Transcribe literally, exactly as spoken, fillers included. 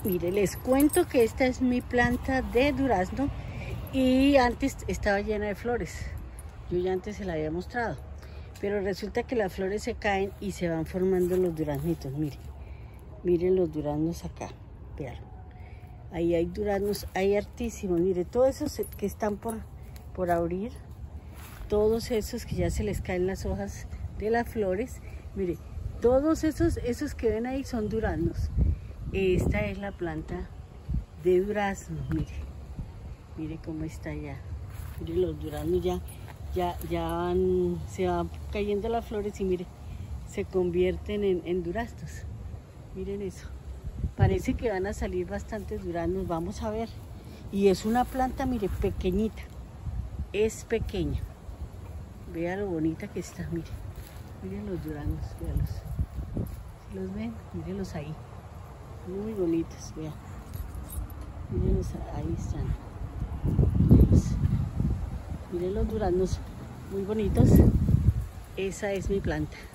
Mire, les cuento que esta es mi planta de durazno y antes estaba llena de flores. Yo ya antes se la había mostrado, pero resulta que las flores se caen y se van formando los duraznitos. Miren, miren los duraznos acá, vean. Ahí hay duraznos, hay hartísimos. Mire, todos esos que están por, por abrir, todos esos que ya se les caen las hojas de las flores. Mire, todos esos, esos que ven ahí son duraznos. Esta es la planta de durazno, mire, mire cómo está ya. Mire, los duraznos ya, ya, ya van, se van cayendo las flores y mire, se convierten en, en duraznos. Miren eso. Parece que van a salir bastantes duraznos, vamos a ver. Y es una planta, mire, pequeñita, es pequeña. Vea lo bonita que está, mire. Miren los duraznos, véanlos. ¿Sí los ven? Mírenlos ahí. Muy bonitos, vean. Mírenlos, ahí están. Mírenlos. Miren los duraznos, muy bonitos. Esa es mi planta.